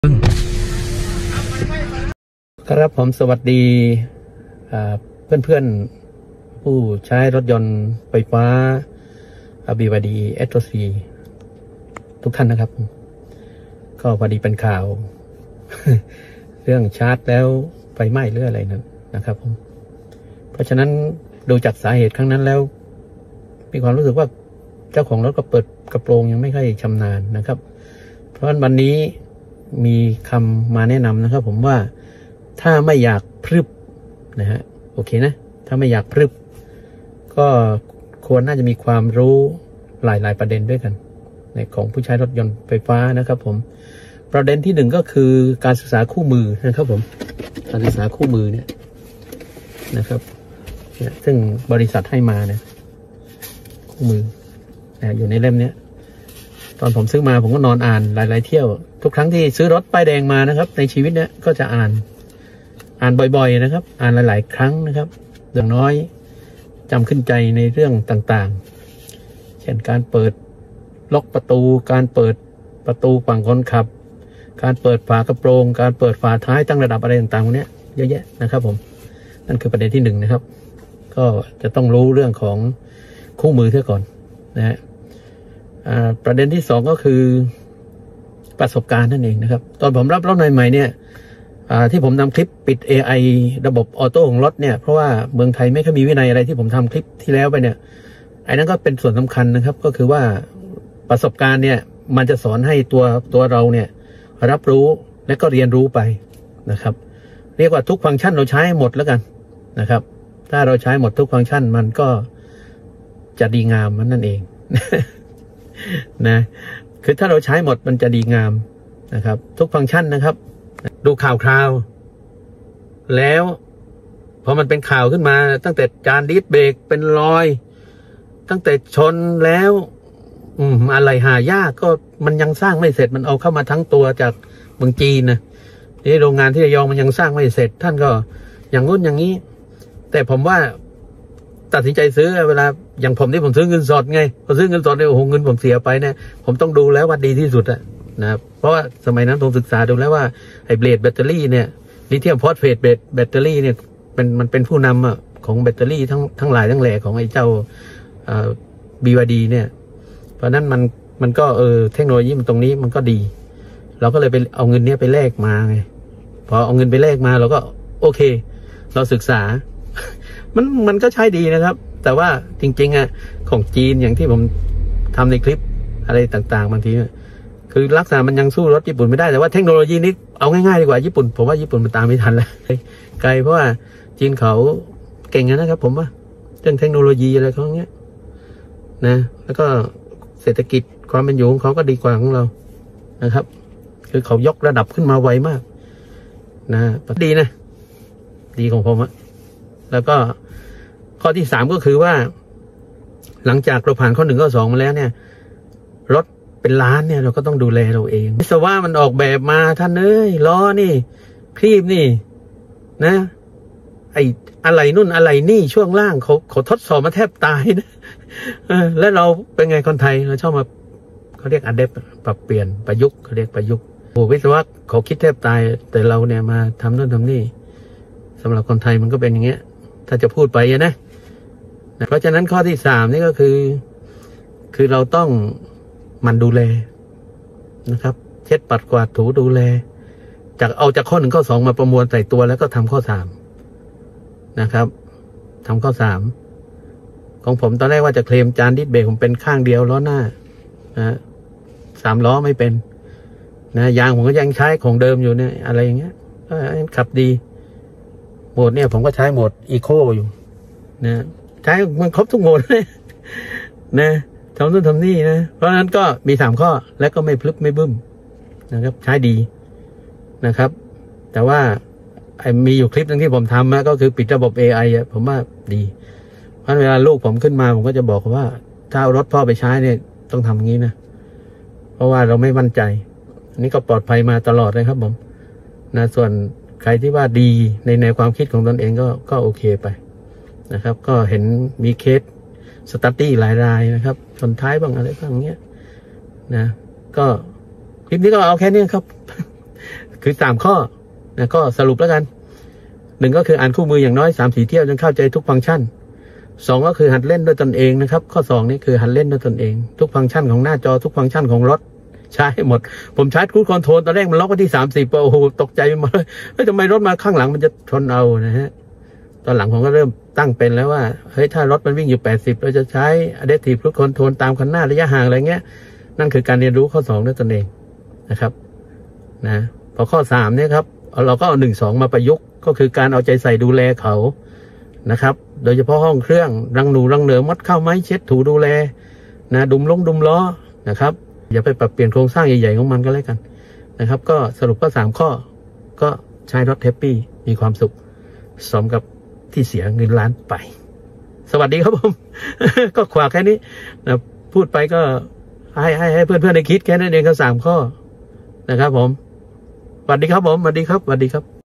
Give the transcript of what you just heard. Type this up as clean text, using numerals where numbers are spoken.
ครับผมสวัสดีเพื่อนๆผู้ใช้รถยนต์ไฟฟ้า BYD S3 ทุกท่านนะครับก็พอดีเป็นข่าว เรื่องชาร์จแล้วไฟไหม้หรืออะไรนะครับผมเพราะฉะนั้นดูจากสาเหตุครั้งนั้นแล้วมีความรู้สึกว่าเจ้าของรถก็เปิดกระโปรงยังไม่ค่อยชำนาญนะครับเพราะวันนี้มีคำมาแนะนำนะครับผมว่าถ้าไม่อยากพรึบนะฮะโอเคนะถ้าไม่อยากพรึบก็ควรน่าจะมีความรู้หลายประเด็นด้วยกันในของผู้ใช้รถยนต์ไฟฟ้านะครับผมประเด็นที่หนึ่งก็คือการศึกษาคู่มือนะครับผมการศึกษาคู่มือเนี่ยนะครับเนี่ยซึ่งบริษัทให้มาเนี่ยคู่มือนะอยู่ในเล่มเนี้ยตอนผมซื้อมาผมก็นอนอ่านหลายๆเที่ยวทุกครั้งที่ซื้อรถป้ายแดงมานะครับในชีวิตเนี้ยก็จะอ่านบ่อยๆนะครับอ่านหลายๆครั้งนะครับอย่างน้อยจำขึ้นใจในเรื่องต่างๆเช่นการเปิดล็อกประตูการเปิดประตูฝั่งคนขับการเปิดฝากระโปรงการเปิดฝาท้ายตั้งระดับอะไรต่างๆพวกนี้เยอะแยะนะครับผมนั่นคือประเด็นที่หนึ่งนะครับก็จะต้องรู้เรื่องของคู่มือเสียก่อนนะฮะประเด็นที่สองก็คือประสบการณ์นั่นเองนะครับตอนผมรับรถใหม่ๆเนี่ยที่ผมทำคลิปปิด AI ระบบออโต้ของรถเนี่ยเพราะว่าเมืองไทยไม่ค่อยมีวินัยอะไรที่ผมทำคลิปที่แล้วไปเนี่ยไอ้นั้นก็เป็นส่วนสำคัญนะครับก็คือว่าประสบการณ์เนี่ยมันจะสอนให้ตัวเราเนี่ยรับรู้และก็เรียนรู้ไปนะครับเรียกว่าทุกฟังก์ชันเราใช้หมดแล้วกันนะครับถ้าเราใช้หมดทุกฟังก์ชันมันก็จะดีงามมันนั่นเองนะคือถ้าเราใช้หมดมันจะดีงามนะครับทุกฟังก์ชันนะครับดูข่าวแล้วพอมันเป็นข่าวขึ้นมาตั้งแต่จานดิสเบรกเป็นรอยตั้งแต่ชนแล้วอะไรหายากก็มันยังสร้างไม่เสร็จมันเอาเข้ามาทั้งตัวจากเมืองจีนนะนี่โรงงานที่ระยองมันยังสร้างไม่เสร็จท่านก็อย่างนู้นอย่างนี้แต่ผมว่าตัดสินใจซื้อเวลาอย่างผมที่ผมซื้อเงินสดไงพอซื้อเงินสดเนี่ยโอ้โหเงินผมเสียไปเนี่ยผมต้องดูแล้วว่าดีที่สุดอะนะครับเพราะว่าสมัยนั้นผมศึกษาดูแล้วว่าไอ้เบลดแบตเตอรี่เนี่ยลิเธียมฟอสเฟตแบตเตอรี่เนี่ยมันเป็นผู้นำอะของแบตเตอรี่ทั้งหลายทั้งแหล่ของไอ้เจ้าBYD เนี่ยเพราะนั้นมันก็เทคโนโลยีมันตรงนี้มันก็ดีเราก็เลยไปเอาเงินเนี้ยไปแลกมาไงพอเอาเงินไปแลกมาเราก็โอเคเราศึกษา มันก็ใช้ดีนะครับแต่ว่าจริงๆอ่ะของจีนอย่างที่ผมทำในคลิปอะไรต่างๆบางทีคือลักษณะมันยังสู้รถญี่ปุ่นไม่ได้แต่ว่าเทคโนโลยีนี้เอาง่ายๆดีกว่าญี่ปุ่นผมว่าญี่ปุ่นมันตามไม่ทันแล้วไกลเพราะว่าจีนเขาเก่งนะครับผมว่าเรื่องเทคโนโลยีอะไรเขาเงี้ยนะแล้วก็เศรษฐกิจความเป็นอยู่ของเขาก็ดีกว่าของเรานะครับคือเขายกระดับขึ้นมาไวมากนะดีนะดีของผมอะแล้วก็ข้อที่สามก็คือว่าหลังจากเราผ่านข้อ1ข้อ2มาแล้วเนี่ยรถเป็นล้านเนี่ยเราก็ต้องดูแลเราเองวิศวะมันออกแบบมาท่านล้อนี่ครีบนี่นะไอ้อะไรนู่นอะไรนี่ช่วงล่างเขาทดสอบมาแทบตายนะแล้วเราเป็นไงคนไทยเราชอบมาเขาเรียกอะแดปปรับเปลี่ยนประยุกต์เขาเรียกประยุกต์โอ้วิศวะเขาคิดแทบตายแต่เราเนี่ยมาทำนู่นทำนี่สำหรับคนไทยมันก็เป็นอย่างเงี้ยถ้าจะพูดไปนะเพราะฉะนั้นข้อที่3นี่ก็คือเราต้องมันดูแลนะครับเช็ดปัดกวาดถูดูแลจากข้อ1ข้อ2มาประมวลใส่ตัวแล้วก็ทำข้อ3นะครับทำข้อ3ของผมตอนแรกว่าจะเคลมจานดิสเบรกผมเป็นข้างเดียวล้อหน้านะ3 ล้อไม่เป็นนะยางผมก็ยังใช้ของเดิมอยู่เนี่ยอะไรอย่างเงี้ยขับดีโหมดเนี่ยผมก็ใช้โหมดอีโคอยู่นะใช้มันครบทุกโหมดเลยนะทำนู่นทำนี่นะเพราะฉะนั้นก็มี3 ข้อแล้วก็ไม่พลึบไม่บึ้มนะครับใช้ดีนะครับแต่ว่ามีอยู่คลิปนึงที่ผมทำนะก็คือปิดระบบ AI ผมว่าดีเพราะเวลาลูกผมขึ้นมาผมก็จะบอกว่าถ้าเอารถพ่อไปใช้เนี่ยต้องทำงี้นะเพราะว่าเราไม่มั่นใจอันนี้ก็ปลอดภัยมาตลอดเลยครับผมนะส่วนใครที่ว่าดีในแนวความคิดของตนเองก็โอเคไปนะครับก็เห็นมีเคสสตั๊ดดี้หลายรายนะครับชนท้ายบ้างอะไรบ้างเงี้ยนะก็คลิปนี้ก็เอาแค่นี้ครับคือ3 ข้อนะก็สรุปแล้วกัน1ก็คืออ่านคู่มืออย่างน้อย3-4 เที่ยวจนเข้าใจทุกฟังก์ชัน2ก็คือหัดเล่นด้วยตนเองนะครับข้อ2นี่คือหัดเล่นด้วยตนเองทุกฟังก์ชันของหน้าจอทุกฟังก์ชันของรถใช้หมดผมใช้ครูซคอนโทรลตอนแรกมันล็อกไว้ที่30โอ้โหตกใจหมดเลยเฮ้ยทำไมรถมาข้างหลังมันจะชนเอานะฮะตอนหลังผมก็เริ่มตั้งเป็นแล้วว่าเฮ้ยถ้ารถมันวิ่งอยู่80เราจะใช้ Adaptive Cruise Control ตามคันหน้าระยะห่างอะไรเงี้ยนั่นคือการเรียนรู้ข้อ2ด้วยตนเองนะครับนะพอข้อ3เนี่ยครับเราก็เอา1-2มาประยุกต์ก็คือการเอาใจใส่ดูแลเขานะครับโดยเฉพาะห้องเครื่องรังหนูรังเหนือมัดเข้าไม้เช็ดถูดูแลนะดุมล้อนะครับอย่าไปปรับเปลี่ยนโครงสร้างใหญ่ๆของมันก็แล้วกันนะครับก็สรุปก็3 ข้อก็ใช้รถแฮปปี้มีความสุขสมกับที่เสียเงินล้านไปสวัสดีครับผม ก็ขวากแค่นี้นะพูดไปก็ให้เพื่อนๆได้คิดแค่นั้นเองก็3 ข้อนะครับผมสวัสดีครับผมสวัสดีครับ